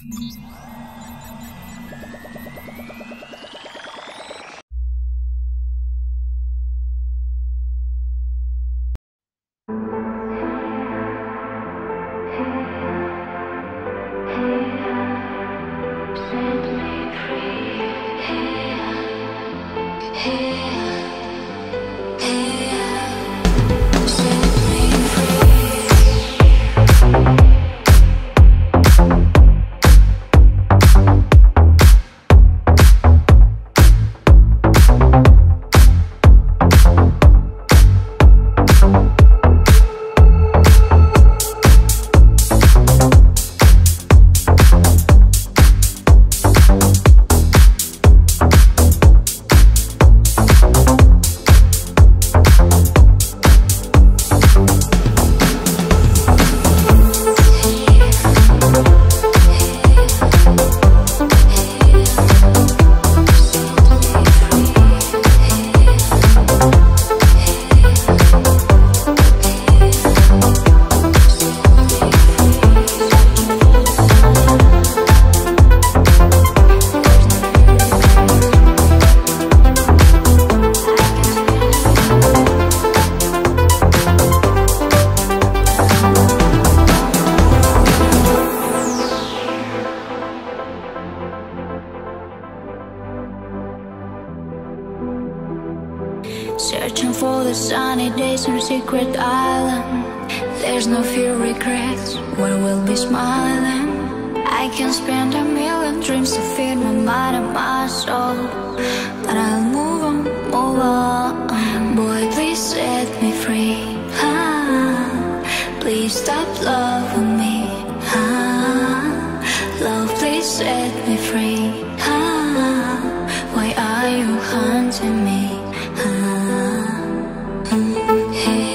Searching for the sunny days on secret island. There's no fear, regrets, where we'll be smiling. I can spend a million dreams to feed my mind and my soul, but I'll move on, move on. Boy, please set me free. Please stop loving me. Love, please set me free. Why are you haunting me? Hey.